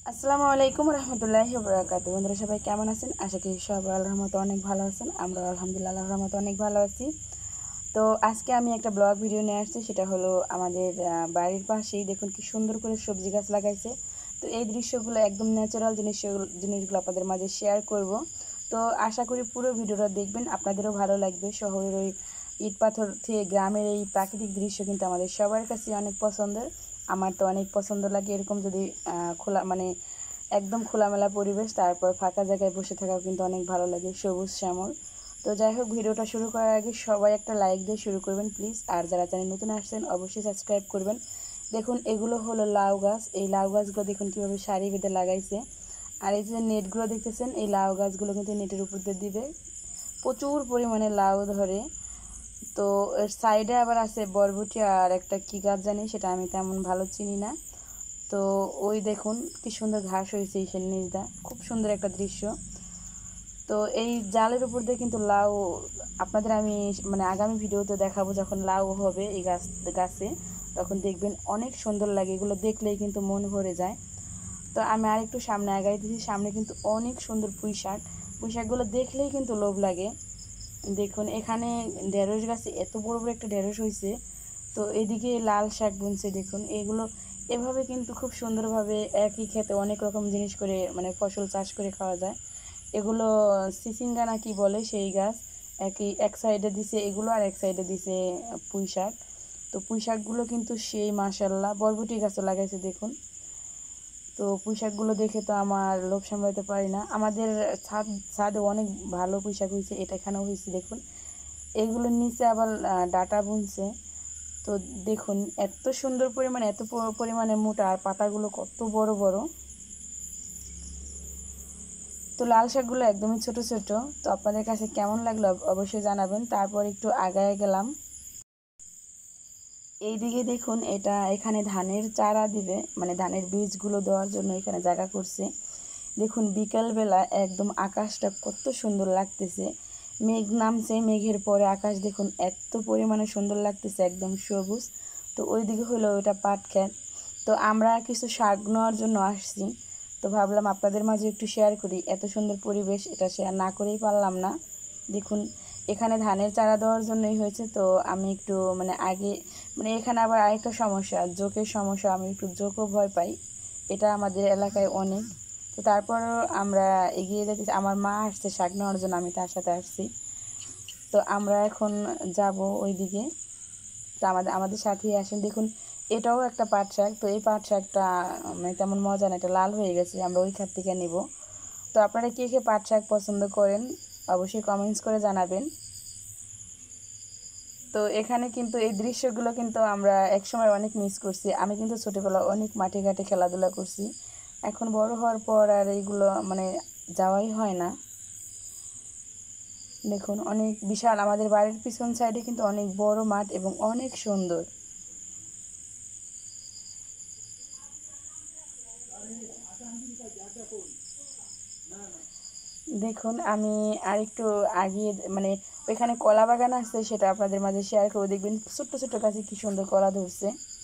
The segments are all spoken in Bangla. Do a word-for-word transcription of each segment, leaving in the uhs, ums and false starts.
আসসালামু আলাইকুম রহমতুল্লাহি ওয়া বারাকাতুহু। বন্ধুরা সবাই কেমন আছেন? আশা করি সবাই আল্লাহর রহমতে অনেক ভালো আছেন। আমরা আলহামদুলিল্লাহ আল্লাহর রহমতে অনেক ভালো আছি। তো আজকে আমি একটা ব্লগ ভিডিও নিয়ে আসছি, সেটা হলো আমাদের বাড়ির পাশেই দেখুন কি সুন্দর করে সবজি গাছ লাগাইছে। তো এই দৃশ্যগুলো একদম ন্যাচারাল জিনিস জিনিসগুলো আপনাদের মাঝে শেয়ার করব। তো আশা করি পুরো ভিডিওটা দেখবেন, আপনাদেরও ভালো লাগবে। শহরের ওই ইট পাথর থেকে গ্রামের এই প্রাকৃতিক দৃশ্য কিন্তু আমাদের সবার কাছে অনেক পছন্দের। আমার তো অনেক পছন্দ লাগে এরকম যদি খোলা মানে একদম খোলামেলা পরিবেশ, তারপর ফাঁকা জায়গায় বসে থাকাও কিন্তু অনেক ভালো লাগে, সবুজ শ্যামল। তো যাই হোক, ভিডিওটা শুরু করার আগে সবাই একটা লাইক দিয়ে শুরু করবেন প্লিজ। আর যারা চ্যানেল নতুন আসছেন অবশ্যই সাবস্ক্রাইব করবেন। দেখুন এগুলো হলো লাউ গাছ। এই লাউ গাছগুলো দেখুন কীভাবে সারি বেঁধে লাগাইছে। আর এই যে নেটগুলো দেখতেছেন, এই লাউ গাছগুলো কিন্তু নেটের উপর দিয়ে দিবে, প্রচুর পরিমাণে লাউ ধরে। তো এর সাইডে আবার আছে বরবটি আর একটা কী গাছ জানি, সেটা আমি তেমন ভালো চিনি না। তো ওই দেখুন কি সুন্দর ঘাস হয়েছে এই নিচটা, খুব সুন্দর একটা দৃশ্য। তো এই জালের উপর দিয়ে কিন্তু লাউ আপনাদের আমি মানে আগামী ভিডিওতে দেখাবো, যখন লাউ হবে এই গাছ গাছে তখন দেখবেন অনেক সুন্দর লাগে, এগুলো দেখলেই কিন্তু মন ভরে যায়। তো আমি আর একটু সামনে আগাই দিয়েছি, সামনে কিন্তু অনেক সুন্দর পুঁই শাক। পুঁই শাকগুলো দেখলেই কিন্তু লোভ লাগে। দেখুন এখানে ঢেঁড়স গাছে এত বড় বড় একটা ঢেঁড়স হয়েছে। তো এদিকে লাল শাক বুনছে দেখুন। এগুলো এভাবে কিন্তু খুব সুন্দরভাবে একই খেতে অনেক রকম জিনিস করে মানে ফসল চাষ করে খাওয়া যায়। এগুলো সিসিঙ্গা না কি বলে সেই গাছ, একই এক সাইডে দিছে এগুলো আর এক সাইডে দিছে পুঁই শাক। তো পুঁই শাকগুলো কিন্তু সেই মাশাল্লাহ। বরবটি গাছও লাগাইছে দেখুন। তো পুঁই শাকগুলো দেখে তো আমার লোভ সামলাতে পারি না। আমাদের ছাদ ছাদে অনেক ভালো পুঁই শাক হয়েছে, এটা এখানেও হয়েছে দেখুন। এগুলোর নিচে আবার ডাটা বুনছে। তো দেখুন এত সুন্দর পরিমাণে এত পরিমাণে মোটা, আর পাতাগুলো কত বড় বড়। তো লাল শাকগুলো একদমই ছোট ছোট। তো আপনাদের কাছে কেমন লাগলো অবশ্যই জানাবেন। তারপর একটু আগায় গেলাম, এইদিকে দেখুন এটা এখানে ধানের চারা দিবে, মানে ধানের বীজগুলো দেওয়ার জন্য এখানে জায়গা করছে। দেখুন বিকালবেলা একদম আকাশটা কত সুন্দর লাগতেছে, মেঘ নামছে, মেঘের পরে আকাশ দেখুন এত পরিমাণে সুন্দর লাগতেছে, একদম সবুজ। তো ওইদিকে হলো ওইটা পাট ক্ষেত। তো আমরা কিছু শাক নেওয়ার জন্য আসছি, তো ভাবলাম আপনাদের মাঝে একটু শেয়ার করি। এত সুন্দর পরিবেশ, এটা শেয়ার না করেই পারলাম না। দেখুন এখানে ধানের চারা দেওয়ার জন্যই হয়েছে। তো আমি একটু মানে আগে মানে এখানে আবার আরেকটা সমস্যা, জোকের সমস্যা, আমি একটু জোকও ভয় পাই, এটা আমাদের এলাকায় অনেক। তো তারপরও আমরা এগিয়ে যেতেছি। আমার মা আসছে শাক নেওয়ার জন্য, আমি তার সাথে আসছি। তো আমরা এখন যাব ওই দিকে। তো আমাদের আমাদের সাথেই আসেন। দেখুন এটাও একটা পাট শাক। তো এই পাট শাকটা মানে তেমন মজা না, এটা লাল হয়ে গেছে, আমরা ওই খাত থেকে নেব। তো আপনারা কে কে পাট শাক পছন্দ করেন অবশ্যই কমেন্টস করে জানাবেন। তো এখানে কিন্তু এই দৃশ্যগুলো কিন্তু আমরা একসময় অনেক মিস করছি। আমি কিন্তু ছোটোবেলা অনেক মাঠে ঘাটে খেলাধুলা করছি, এখন বড় হওয়ার পর আর এইগুলো মানে যাওয়াই হয় না। দেখুন অনেক বিশাল, আমাদের বাড়ির পিছন সাইডে কিন্তু অনেক বড় মাঠ এবং অনেক সুন্দর। দেখুন আমি আরেকটু আগিয়ে মানে ওইখানে কলা বাগান আছে, সেটা আপনাদের মাঝে শেয়ার করবো। দেখবেন ছোট্ট ছোট্ট গাছে কি সুন্দর কলা ধরছে।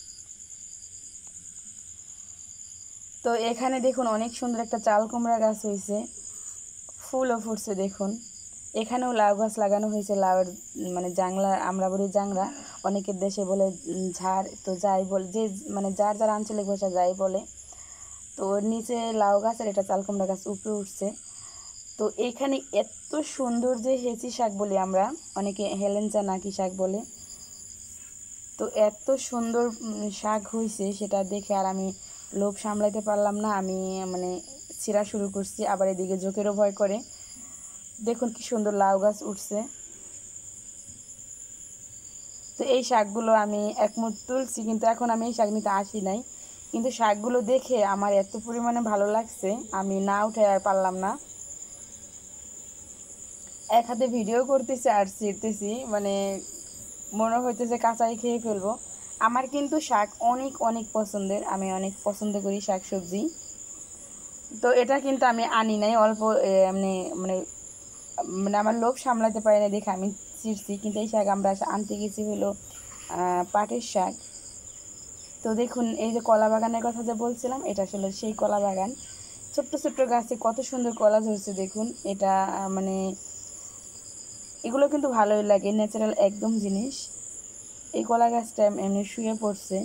তো এখানে দেখুন অনেক সুন্দর একটা চাল কুমড়া গাছ হয়েছে, ফুলও ফুটছে দেখুন। এখানেও লাউ গাছ লাগানো হয়েছে, লাউয়ের মানে জাংলা, আমরা বলি জাংলা, অনেকের দেশে বলে ঝাড়। তো যাই বলে যে মানে যার যার আঞ্চলিক ভাষা যাই বলে। তো ওর নিচে লাউ গাছ আর এটা চাল কুমড়া গাছ উপরে উঠছে। তো এইখানে এত সুন্দর যে হেঁচি শাক বলি আমরা, অনেকে হেলেঞ্চা নাকি শাক বলে। তো এত সুন্দর শাক হয়েছে, সেটা দেখে আর আমি লোভ সামলাইতে পারলাম না, আমি মানে ছিঁড়া শুরু করছি। আবার এদিকে জোকেরও ভয় করে। দেখুন কি সুন্দর লাউ গাছ উঠছে। তো এই শাকগুলো আমি এক মুঠ তুলছি, কিন্তু এখন আমি এই শাক নিতে আসি নাই। কিন্তু শাকগুলো দেখে আমার এত পরিমাণে ভালো লাগছে, আমি না উঠে আর পারলাম না। এক হাতে ভিডিও করতেছি আর ছিঁড়তেছি, মানে মনে হইতেছে কাঁচাই খেয়ে ফেলবো। আমার কিন্তু শাক অনেক অনেক পছন্দের, আমি অনেক পছন্দ করি শাক সবজি। তো এটা কিন্তু আমি আনি নাই, অল্প এমনি মানে মানে আমার লোভ সামলাতে পারি না দেখে আমি ছিঁড়ছি। কিন্তু এই শাক আমরা আনতে গেছি হলো পাটের শাক। তো দেখুন এই যে কলা বাগানের কথা যে বলছিলাম, এটা আসলে সেই কলা বাগান। ছোট্ট ছোট্ট গাছে কত সুন্দর কলা ধরছে দেখুন। এটা মানে এগুলো কিন্তু ভালোই লাগে, ন্যাচারাল একদম জিনিস। এই কলা গাছটা এমনি শুয়ে পড়ছে।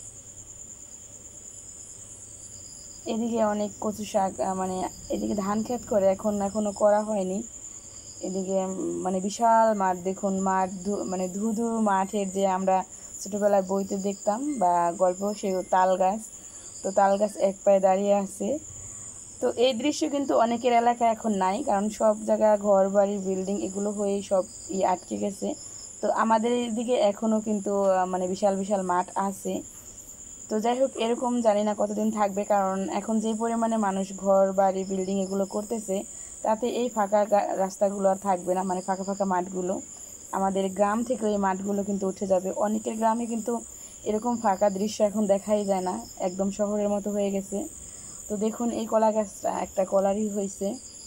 এদিকে অনেক কচু শাক, মানে এদিকে ধান ক্ষেত করে, এখন এখনো করা হয়নি। এদিকে মানে বিশাল মাঠ দেখুন, মাঠ মানে ধুধু মাঠের যে আমরা ছোটোবেলায় বইতে দেখতাম বা গল্প, সে তাল গাছ। তো তাল গাছ এক পায়ে দাঁড়িয়ে আছে। তো এই দৃশ্য কিন্তু অনেকের এলাকায় এখন নাই, কারণ সব জায়গায় ঘর বাড়ি বিল্ডিং এগুলো হয়েই সব ই আটকে গেছে। তো আমাদের এদিকে এখনও কিন্তু মানে বিশাল বিশাল মাঠ আছে। তো যাই হোক, এরকম জানি না কতদিন থাকবে, কারণ এখন যে পরিমাণে মানুষ ঘর বাড়ি বিল্ডিং এগুলো করতেছে, তাতে এই ফাঁকা রাস্তাগুলো আর থাকবে না, মানে ফাঁকা ফাঁকা মাঠগুলো। আমাদের গ্রাম থেকে এই মাঠগুলো কিন্তু উঠে যাবে। অনেকের গ্রামে কিন্তু এরকম ফাঁকা দৃশ্য এখন দেখাই যায় না, একদম শহরের মতো হয়ে গেছে। তো দেখুন এই কলা গাছটা একটা কলারই হয়েছে।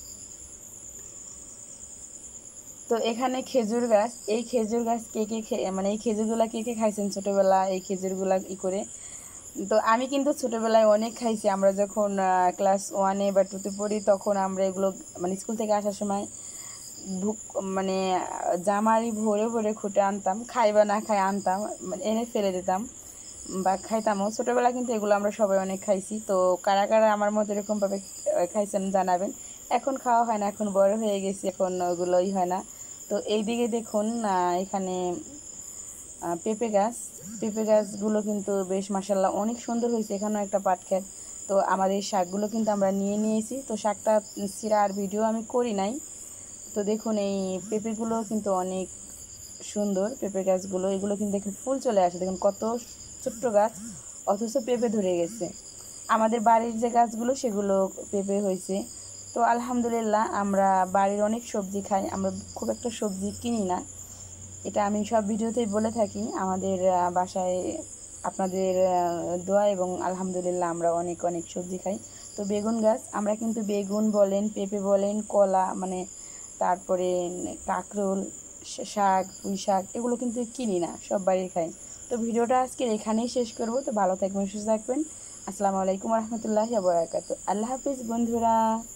তো এখানে খেজুর গাছ, এই খেজুর গাছ কে কে খেয়ে মানে এই খেজুরগুলা কে কে খাইছেন ছোটোবেলা, এই খেজুরগুলা ই করে। তো আমি কিন্তু ছোটোবেলায় অনেক খাইছি। আমরা যখন ক্লাস ওয়ানে বা টুতে পড়ি, তখন আমরা এগুলো মানে স্কুল থেকে আসার সময় বুক মানে জামারি ভরে ভরে খুঁটে আনতাম, খাই বা না খাই আনতাম, মানে এনে ফেলে দিতাম বা খাইতামও। ছোটোবেলা কিন্তু এগুলো আমরা সবাই অনেক খাইছি। তো কারা কারা আমার মতো এরকমভাবে খাইছেন জানাবেন। এখন খাওয়া হয় না, এখন বড় হয়ে গেছি, এখন ওগুলোই হয় না। তো এইদিকে দেখুন এখানে পেঁপে গাছ, পেঁপে গাছগুলো কিন্তু বেশ মাশাল্লাহ অনেক সুন্দর হয়েছে। এখানেও একটা পাট ক্ষেত। তো আমাদের শাকগুলো কিন্তু আমরা নিয়ে নিয়েছি। তো শাকটা ছিঁড়ার ভিডিও আমি করি নাই। তো দেখুন এই পেঁপেগুলো কিন্তু অনেক সুন্দর, পেঁপে গাছগুলো এগুলো কিন্তু দেখুন ফুল চলে আসে, দেখুন কত ছোট্ট গাছ, অথচ পেঁপে ধরে গেছে। আমাদের বাড়ির যে গাছগুলো সেগুলো পেঁপে হয়েছে। তো আলহামদুলিল্লাহ, আমরা বাড়ির অনেক সবজি খাই, আমরা খুব একটা সবজি কিনি না। এটা আমি সব ভিডিওতেই বলে থাকি। আমাদের বাসায় আপনাদের দোয়া এবং আলহামদুলিল্লাহ আমরা অনেক অনেক সবজি খাই। তো বেগুন গাছ, আমরা কিন্তু বেগুন বলেন, পেঁপে বলেন, কলা মানে তারপরে কাঁকরোল, শাক, পুঁই শাক এগুলো কিন্তু কিনি না, সব বাড়ির খাই। তো ভিডিওটা আজকে এখানেই শেষ করব। তো ভালো থাকবেন, সুস্থ থাকবেন। আসসালামু আলাইকুম রহমতুল্লাহি ওয়া বারাকাতুহু। আল্লাহ হাফিজ বন্ধুরা।